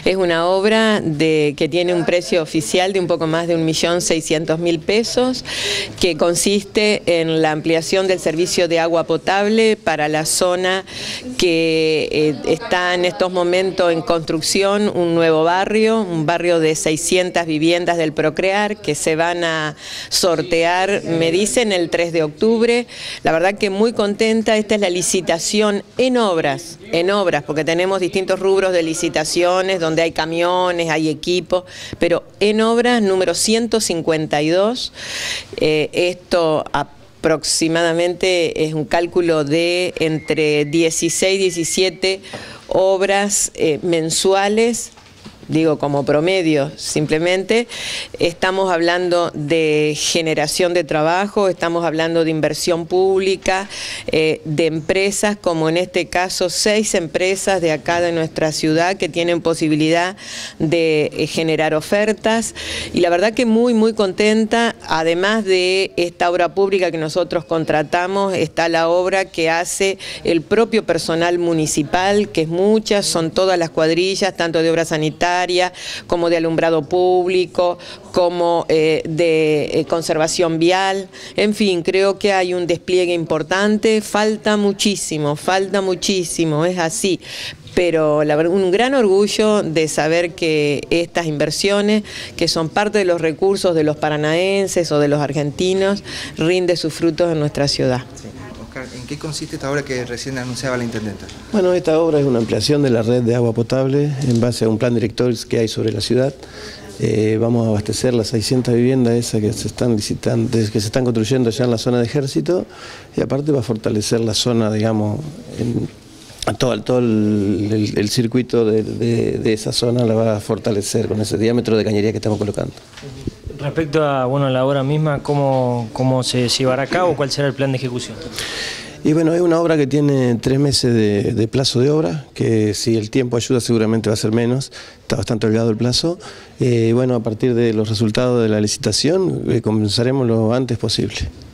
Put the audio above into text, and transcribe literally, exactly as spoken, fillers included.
Es una obra de, que tiene un precio oficial de un poco más de un millón seiscientos mil pesos, que consiste en la ampliación del servicio de agua potable para la zona que eh, está en estos momentos en construcción, un nuevo barrio, un barrio de seiscientas viviendas del Procrear que se van a sortear, me dicen, el tres de octubre. La verdad que muy contenta. Esta es la licitación en obras, en obras, porque tenemos distintos rubros de licitaciones donde hay camiones, hay equipos, pero en obras número ciento cincuenta y dos. Eh, esto aproximadamente es un cálculo de entre dieciséis y diecisiete obras eh, mensuales. Digo como promedio, simplemente estamos hablando de generación de trabajo, estamos hablando de inversión pública, eh, de empresas, como en este caso seis empresas de acá de nuestra ciudad que tienen posibilidad de eh, generar ofertas, y la verdad que muy muy contenta. Además de esta obra pública que nosotros contratamos, está la obra que hace el propio personal municipal, que es mucha, son todas las cuadrillas, tanto de obra sanitaria como de alumbrado público, como eh, de eh, conservación vial. En fin, creo que hay un despliegue importante, falta muchísimo, falta muchísimo, es así. Pero la, un gran orgullo de saber que estas inversiones, que son parte de los recursos de los paranaenses o de los argentinos, rinde sus frutos en nuestra ciudad. Sí. Oscar, ¿en qué consiste esta obra que recién anunciaba la intendenta? Bueno, esta obra es una ampliación de la red de agua potable en base a un plan director que hay sobre la ciudad. Eh, vamos a abastecer las seiscientas viviendas esas que se están licitando, que se están construyendo allá en la zona de Ejército, y aparte va a fortalecer la zona, digamos, en, todo, todo el, el, el circuito de, de, de esa zona la va a fortalecer con ese diámetro de cañería que estamos colocando. Respecto a bueno, la obra misma, ¿cómo, cómo se llevará a cabo? ¿Cuál será el plan de ejecución? Y bueno, es una obra que tiene tres meses de, de plazo de obra, que si el tiempo ayuda seguramente va a ser menos, está bastante holgado el plazo. Y eh, bueno, a partir de los resultados de la licitación, eh, comenzaremos lo antes posible.